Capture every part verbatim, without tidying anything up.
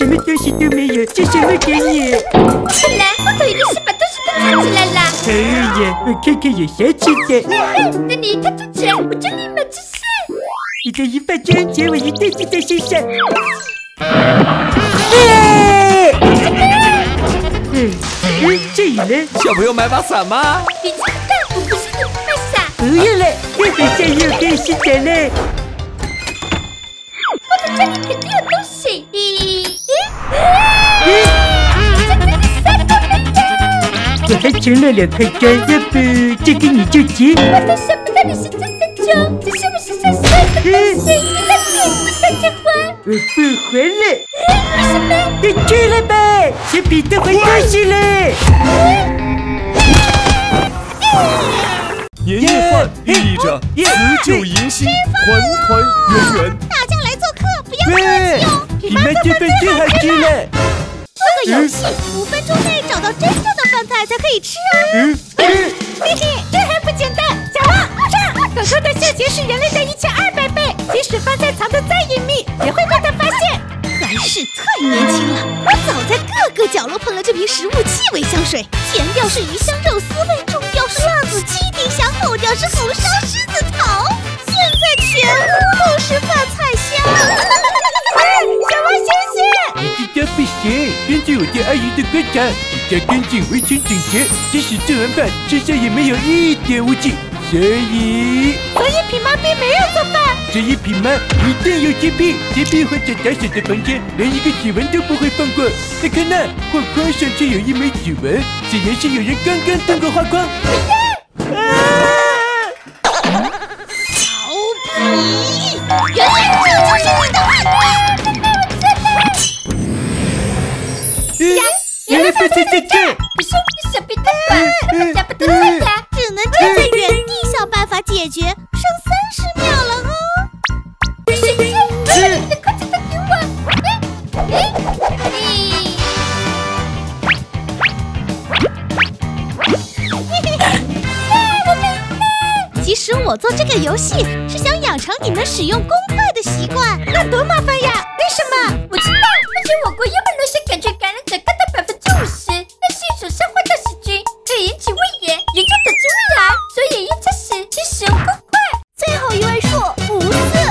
么东西都没有，这什么给你？ 本来我都已经是把东西都藏起来了。 可以呀，我看看有啥吃的。 等你看之前，我就立马吃饭。 你的一饭钟钱我一定记在身上。嗯，嗯，这里呢？ 小朋友买把伞吗？ 你知道我不是你不买伞。 不用了，这本上也有更新的了。 我的这里肯定有东西。咦？咦？这真的啥都没有。 我还存了两块砖，要不这个你就结。 我都想不到你是真的穷，这是不是想说的东西？你的钱不想结婚？ 我不还了。 为什么？ 你去了吧，先彼得还东西了。 年夜饭寓意着辞旧迎新，团团圆圆。 大家来做客，不要客气哦。 你们这份最好吃了。 这个游戏五分钟内找到真正的饭菜才可以吃啊！ 嗯嗯， 嘿嘿，这还不简单，讲了，上！狗狗的嗅觉是人类的一千二百倍，即使饭菜藏得再隐秘，也会被它发现。还是太年轻了，我早在各个角落喷了这瓶食物气味香水，前调是鱼香肉丝味，中调是辣子鸡丁香，后调是红烧狮子头，现在全屋都是饭菜香。小猫醒醒！ 这家不行，根据我对阿姨的观察，这家干净、卫生、整洁，即使做完饭，身上也没有一点污迹。所以， 所以品妈并没有做饭。 所以品妈一定有洁癖，洁癖或者打扫的房间，连一个指纹都不会放过。再看那画框上却有一枚指纹，显然是有人刚刚动过画框。啊！ 调皮，原来这就是你的画框。 原来不是这个。 不是我的小鼻蛋吧？找不到菜呀。 只能站在原地想办法解决，剩三十秒了哦。 水晶，把你的筷子都给我。哎哎哎！其实我做这个游戏是想养成你们使用公筷的习惯，那多麻烦呀！为什么？ 我知道，而且我国幽门螺旋杆菌感染者高达百分之五十，但是一种生化大细菌可以引起胃炎，严重导致胃癌，所以验测时请使用公筷。 最后一位数不四。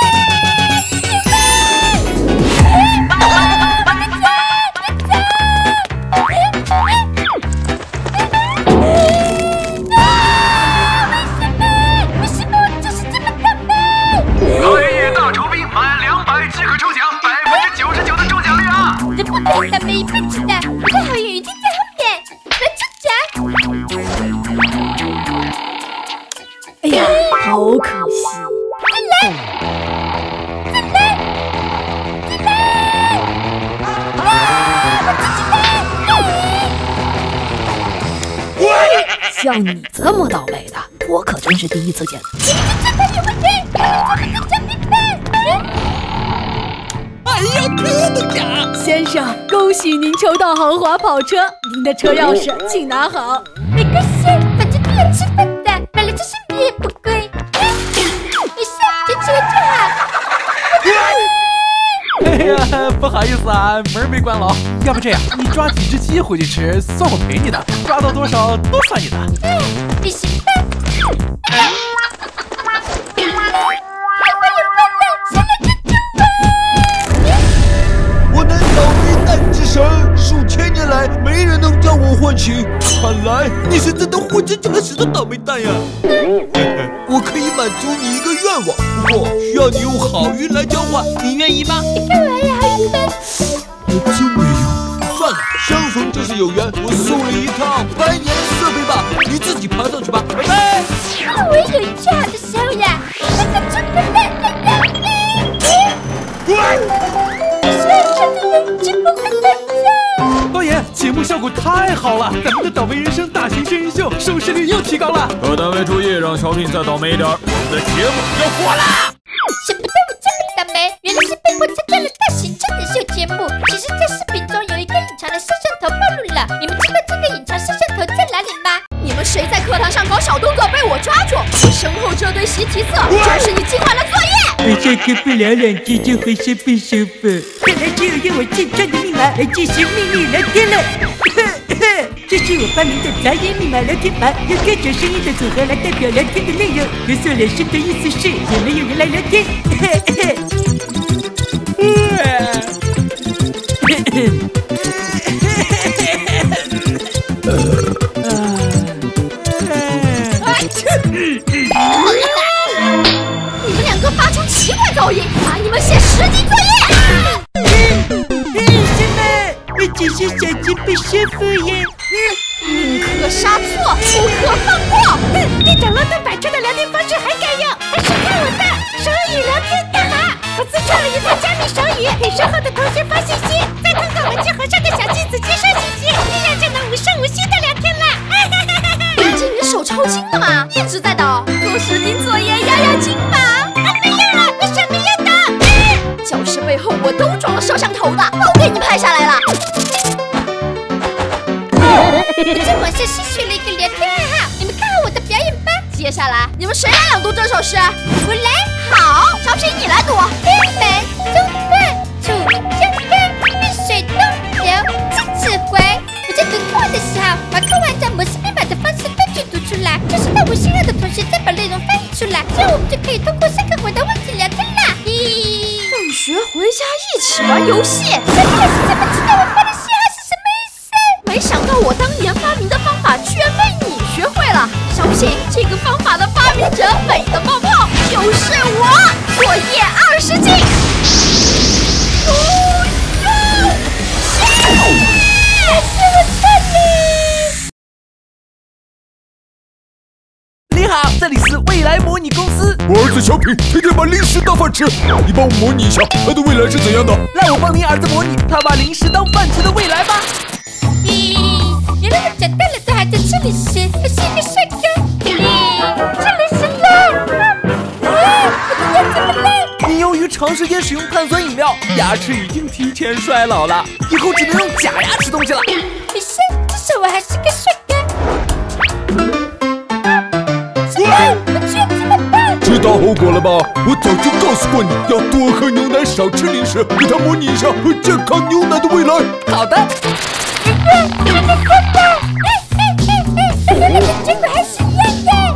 倒霉一辈子的，我的好运一定在后面。来抽奖！哎呀，好可惜！再来，再来，再来！啊，我自己来！ 像你这么倒霉的，我可真是第一次见。 你们这真的有问题！你们这么多奖品的！ 哎呀，真的假？先生，恭喜您抽到豪华跑车，您的车钥匙请拿好。 没关系，反正都要吃饭的，买了这身笔也不贵。没事，坚持我就好。 哎呀，不好意思啊，门没关牢。要不这样，你抓几只鸡回去吃，算我陪你的，抓到多少都算你的。 嗯，你行吧。 数千年来，没人能将我唤醒。看来你是真的货真价实的倒霉蛋呀！我可以满足你一个愿望，不过需要你用好运来交换，你愿意吗？ 你干嘛呀，好运分？ 我真没有。算了，相逢就是有缘，我送你一套百年设备吧，你自己爬上去吧，拜拜。 我也有一句好的时候呀，那个真的蛋蛋蛋。你说这个人真不会打架。 导演，节目效果太好了，咱们的倒霉人生大型真人秀收视率又提高了。 各单位注意，让小品再倒霉一点，我们的节目要火啦！ 想不到我这么倒霉，原来是被我参加了大型真人秀节目。其实，在视频中有一个隐藏的摄像头暴露了，你们知道这个隐藏摄像头在哪里吗？ 你们谁在课堂上搞小动作被我抓住？我身后这堆习题册就是你今晚的作业。 我下再开不了两天就会生病舒服。看来只有用我健康的密码来进行秘密聊天了。这是我发明的杂音密码聊天法，用各种声音的组合来代表聊天的内容。咳嗽两声的意思是也没有人来聊天。 你们两个发出奇怪噪音，罚你们写十级作业。 什么？我只是小鸡不舒服呀。 宁可杀错，不可放过。 哼，比整乱灯摆出的聊天方式还敢用，还是看我的手语聊天代码。我自创了一套加密手语，给身后的同学发信息，再通过文件盒上的小机子接收信息，这样就能无声无息的聊天了。 最近你手抽筋了吗？一直在抖，做十斤作业压压惊吧。 啊，没有了，为什么要抖？ 教室背后我都装了摄像头的，都给你拍下来了。 这我是吸取了一个聊天爱好，你们看好我的表演吧。 接下来你们谁来朗读这首诗？ 我来。 好，小品你来读。 天门中断，楚江干，绿水东流，自此回。我在读课文的时候，把课文在模式密码的方式断句读出来，就是到我信任的同学再把内容翻译出来，这样我们就可以通过上课回答问题聊天啦。咦， 放学回家一起玩游戏， 这个老师怎么知道我发的嘻哈是什么意思？ 没想到我当年发明的方法居然被你学会了。小品，这个方法的发明者美的冒泡就是我。作业二十斤。不用， 是我错了。 你好，这里是未来模拟公司。 我儿子小品天天把零食当饭吃，你帮我模拟一下他的未来是怎样的？ 让我帮你儿子模拟他把零食当饭吃的未来吧。 咦，原来我长大了都还在吃零食，我是一个帅哥。咦，吃零食了。啊，我的牙这么烂。 你由于长时间使用碳酸饮料，牙齿已经提前衰老了，以后只能用假牙吃东西了。 没事，至少我还是个帅哥。我居然这么笨！ 知道后果了吧？我早就告诉过你要多喝牛奶，少吃零食，给他模拟一下喝健康牛奶的未来。 好的。 还没看到，哎哎哎哎，我们两个结果还是一样的。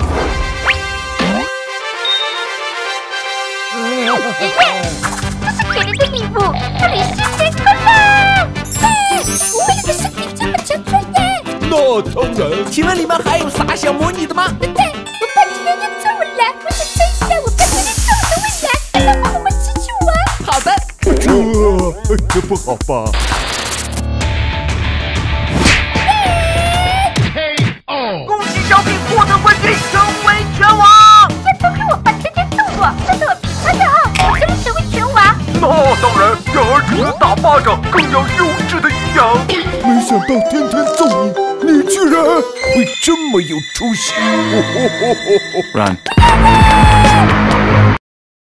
爷爷，这是给人的礼物，祝你新年快乐！我为了个身体这么强壮耶！ 那当然。 请问里面还有啥想模拟的吗？ 对，我爸今年要中午了，我想猜一下我爸今年中午的未来，让他好好吃去玩。 好的。 这这不好吧？ 恭喜小品获得冠军，成为拳王。 再多亏我爸天天逗我，真的我比他的好，我才能成为拳王。 那当然，要儿子能打巴掌，更要优质的营养。没想到天天揍你，你居然会这么有出息！Run。